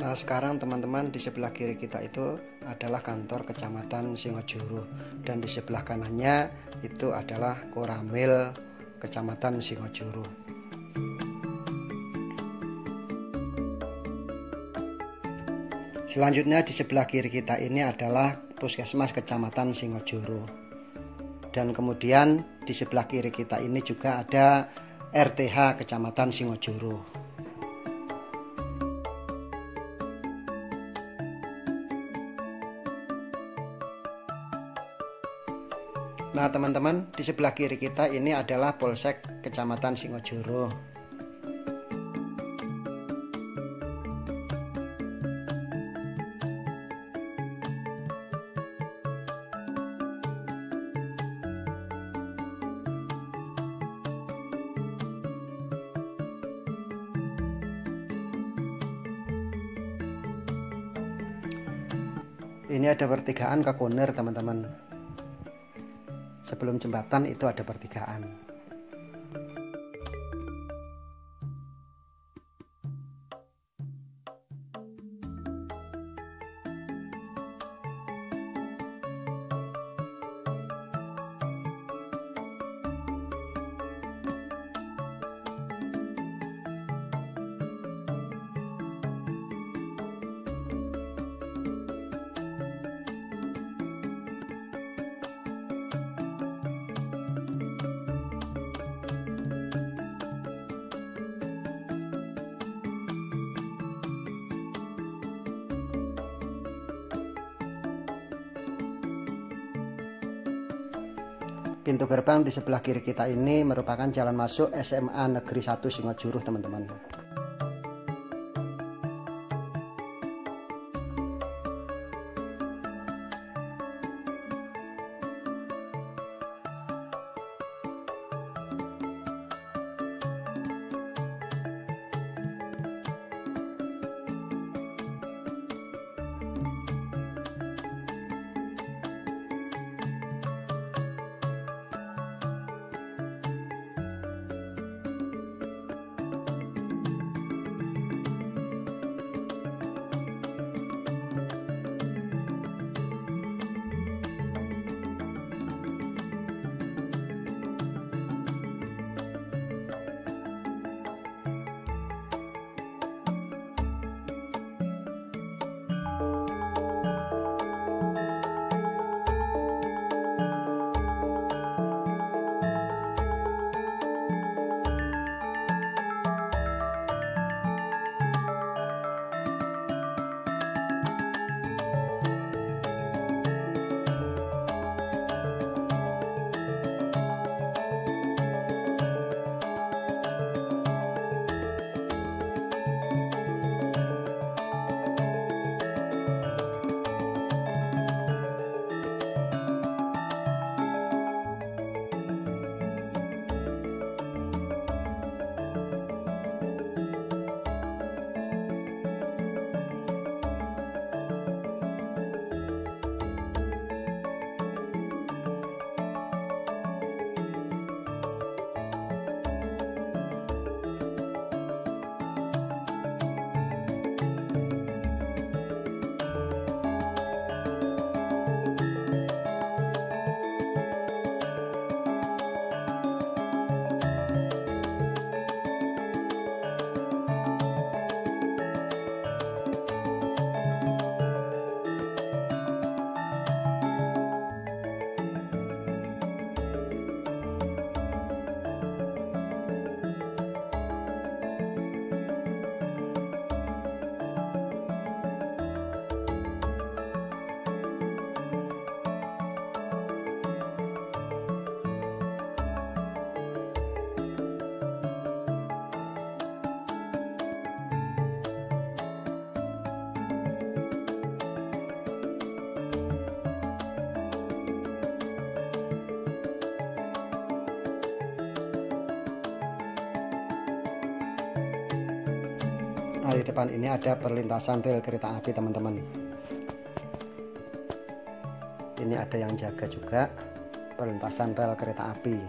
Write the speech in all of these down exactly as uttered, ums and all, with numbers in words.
Nah, sekarang teman-teman, di sebelah kiri kita itu adalah kantor Kecamatan Singojuru, dan di sebelah kanannya itu adalah Koramil Kecamatan Singojuru. Selanjutnya di sebelah kiri kita ini adalah Puskesmas Kecamatan Singojuru, dan kemudian di sebelah kiri kita ini juga ada R T H Kecamatan Singojuru. Nah teman-teman, di sebelah kiri kita ini adalah Polsek Kecamatan Singojuru. Ini ada pertigaan Kakunir teman-teman. Sebelum jembatan itu ada pertigaan. Pintu gerbang di sebelah kiri kita ini merupakan jalan masuk S M A Negeri satu Singojuru teman-teman. Nah, di depan ini ada perlintasan rel kereta api teman-teman. Ini ada yang jaga juga perlintasan rel kereta api.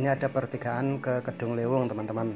ini ada pertigaan ke Kedung Lewung teman-teman.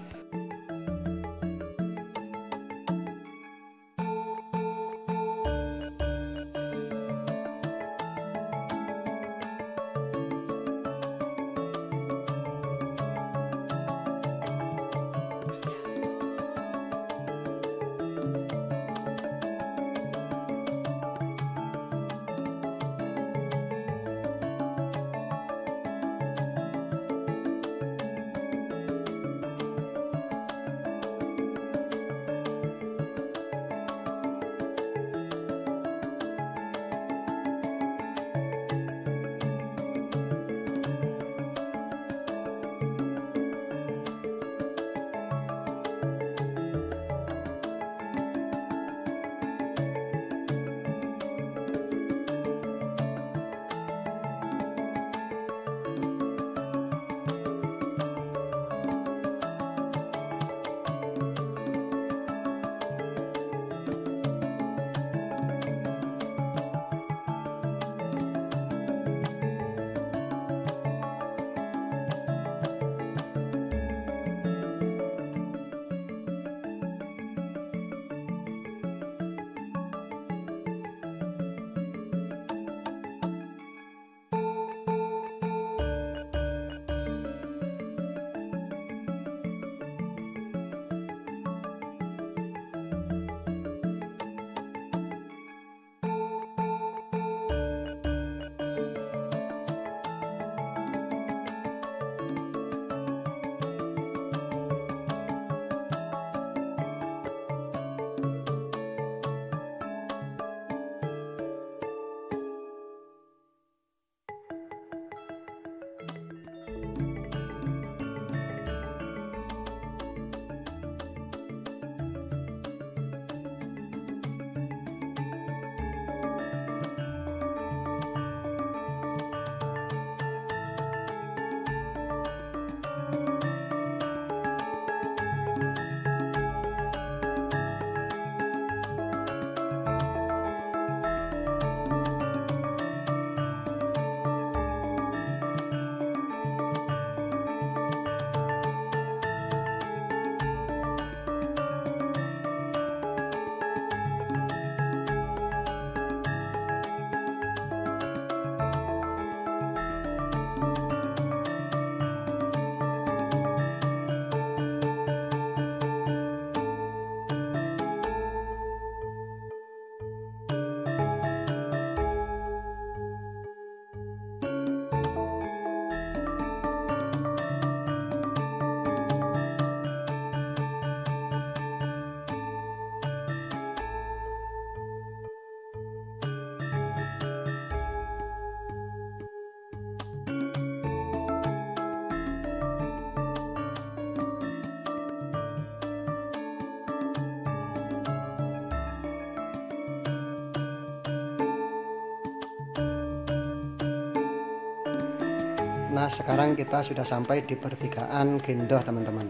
Nah, sekarang kita sudah sampai di pertigaan Gendoh teman-teman.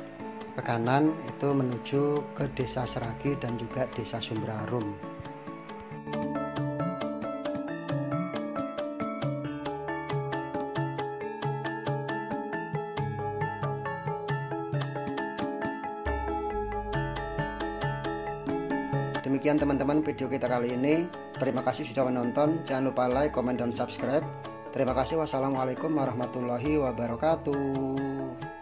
Ke kanan itu menuju ke Desa Seragi dan juga Desa Sumberarum. Demikian teman-teman video kita kali ini. Terima kasih sudah menonton. Jangan lupa like, comment, dan subscribe. Terima kasih. Wassalamualaikum warahmatullahi wabarakatuh.